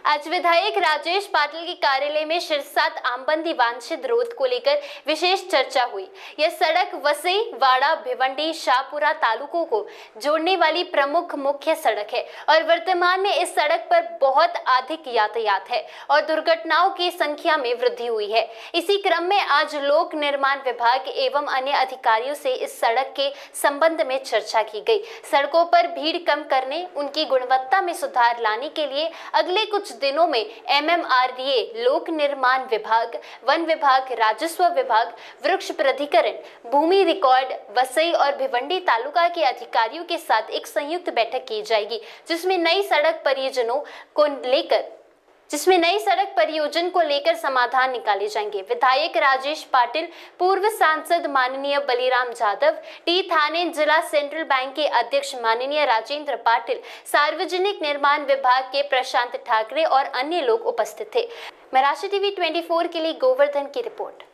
आज विधायक राजेश पाटिल के कार्यालय में शिरसाट आमबंदी वांछित रोध को लेकर विशेष चर्चा हुई। यह सड़क वसई, वाड़ा, भिवंडी, शाहपुरा तालुकों को जोड़ने वाली प्रमुख मुख्य सड़क है और वर्तमान में इस सड़क पर बहुत अधिक यातायात है और दुर्घटनाओं की संख्या में वृद्धि हुई है। इसी क्रम में आज लोक निर्माण विभाग एवं अन्य अधिकारियों से इस सड़क के संबंध में चर्चा की गई। सड़कों पर भीड़ कम करने, उनकी गुणवत्ता में सुधार लाने के लिए अगले कुछ दिनों में MMRDA, लोक निर्माण विभाग, वन विभाग, राजस्व विभाग, वृक्ष प्राधिकरण, भूमि रिकॉर्ड, वसई और भिवंडी तालुका के अधिकारियों के साथ एक संयुक्त बैठक की जाएगी, जिसमें नई सड़क परियोजन को लेकर समाधान निकाले जाएंगे। विधायक राजेश पाटिल, पूर्व सांसद माननीय बलिराम जाधव, टी थाने जिला सेंट्रल बैंक के अध्यक्ष माननीय राजेंद्र पाटिल, सार्वजनिक निर्माण विभाग के प्रशांत ठाकरे और अन्य लोग उपस्थित थे। महाराष्ट्र टीवी 24 के लिए गोवर्धन की report.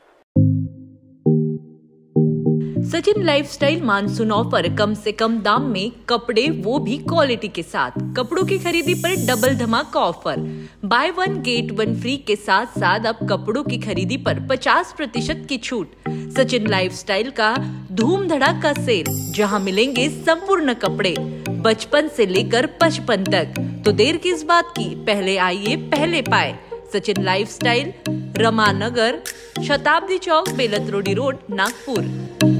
Sachin lifestyle monsoon offer, कम से कम दाम में कपड़े, वो भी क्वालिटी के साथ। कपड़ों की खरीदी पर डबल धमाका offer, buy one get one free के साथ साथ अब कपड़ों की खरीदी पर 50% की छूट। सचिन लाइफस्टाइल का धूम धड़ाका सेल, जहां मिलेंगे संपूर्ण कपड़े बचपन से लेकर 55 तक। तो देर किस बात की, पहले आइए पहले पाए। सचिन लाइफस्टाइल, रमानगर, शताब्दी चौक, बेलत रोडी रोड, नागपुर।